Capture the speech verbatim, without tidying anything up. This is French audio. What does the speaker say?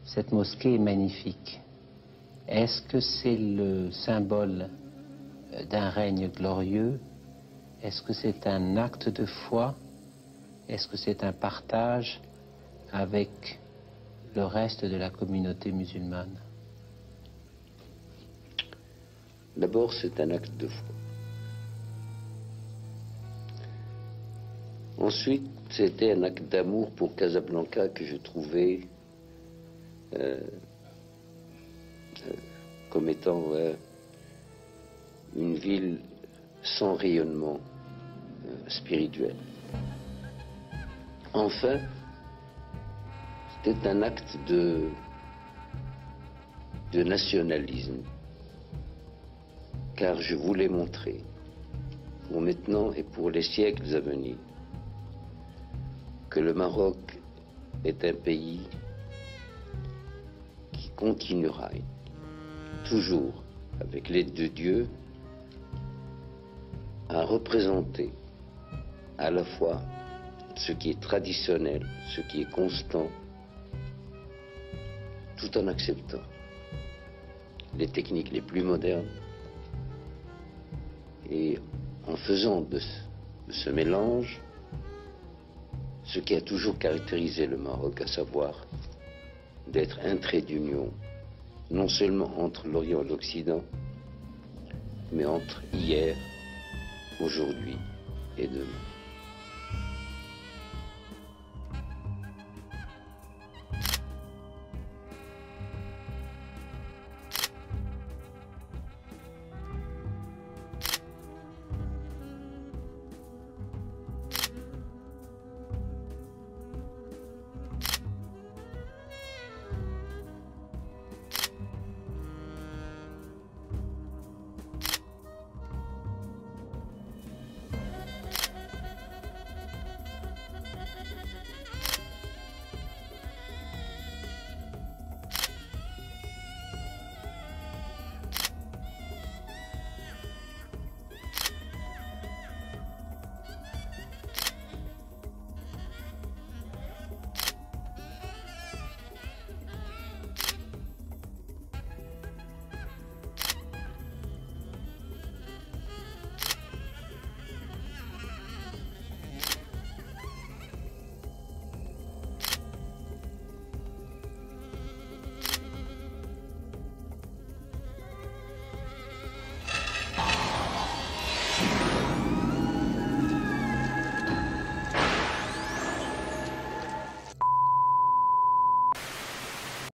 Cette mosquée est magnifique. Est-ce que c'est le symbole d'un règne glorieux? Est-ce que c'est un acte de foi? Est-ce que c'est un partage avec le reste de la communauté musulmane? D'abord, c'est un acte de foi. Ensuite, c'était un acte d'amour pour Casablanca que je trouvais euh, euh, comme étant euh, une ville sans rayonnement euh, spirituel. Enfin, c'était un acte de, de nationalisme, car je voulais montrer, pour maintenant et pour les siècles à venir, que le Maroc est un pays qui continuera toujours, avec l'aide de Dieu, à représenter à la fois ce qui est traditionnel, ce qui est constant, tout en acceptant les techniques les plus modernes et en faisant de ce, de ce mélange ce qui a toujours caractérisé le Maroc, à savoir d'être un trait d'union, non seulement entre l'Orient et l'Occident, mais entre hier, aujourd'hui et demain.